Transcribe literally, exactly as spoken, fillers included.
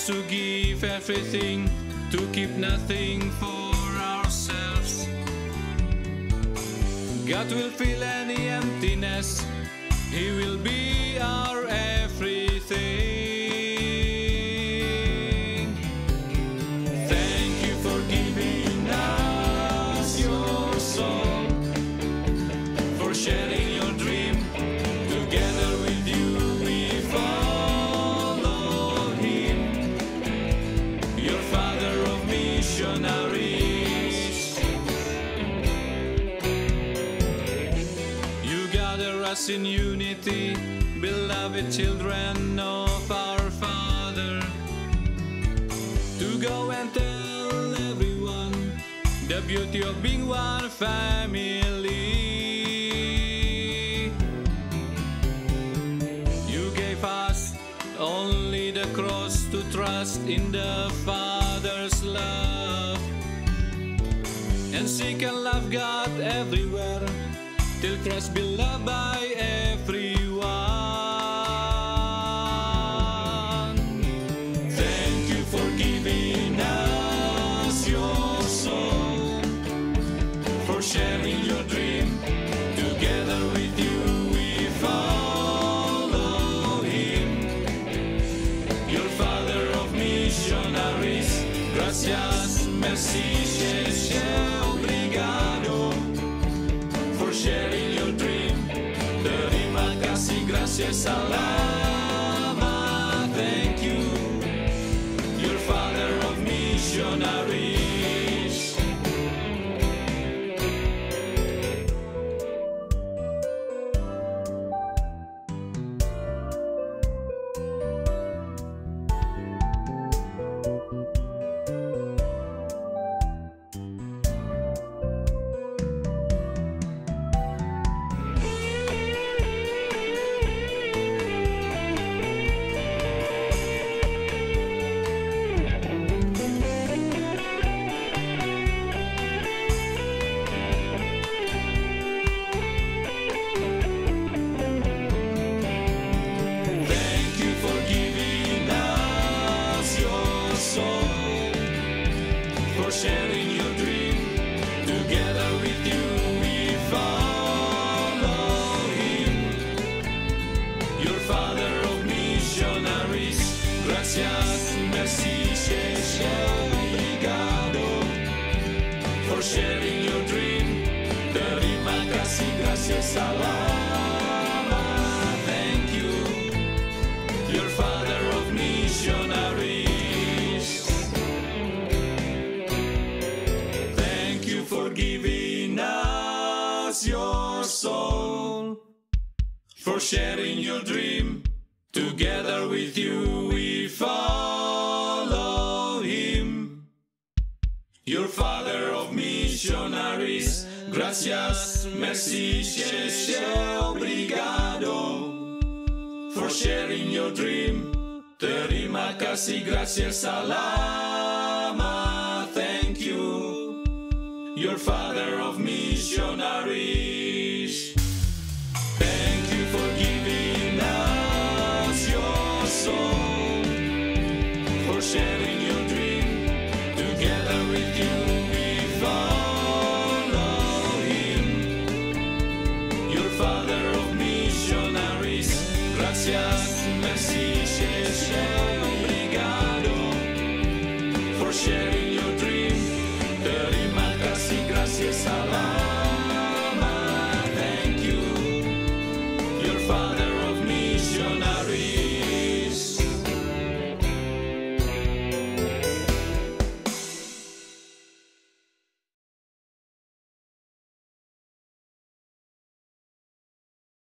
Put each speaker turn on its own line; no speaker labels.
to give everything, to keep nothing for ourselves. God will fill any emptiness, He will be our everything. Thank you for giving us your soul, for sharing your dream. Together with you we follow Him, your Father of missionaries. You gather us in unity, beloved children of our Father, to go and tell everyone the beauty of being one family. You gave us only the cross to trust in the Father's love, and seek and love God everywhere, till Christ be loved by everyone. Thank you for giving us your soul, for sharing your dream. Together with you we follow Him, your Father of missionaries. Gracias, merci, obrigado, for sharing your dream. Terima, kasih, Grazie, Salamat. Thank you, your Father of missionaries. For sharing your dream, together with you we follow Him, your Father of missionaries. Gracias, merci, obrigado, for sharing your dream. Terima, kasih, Grazie, Salamat. Thank you, your Father of missionaries. For giving us your soul, for sharing your dream. Together with you we follow Him, your Father of missionaries. Gracias, merci, obrigado, for sharing your dream. Terima kasih, Grazie, Salamat. Thank you, your Father of missionaries. Thank you for giving us your soul, for sharing your dream.